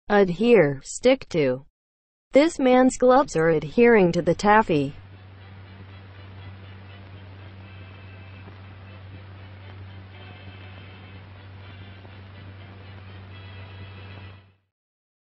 Adhere, stick to. This man's gloves are adhering to the taffy.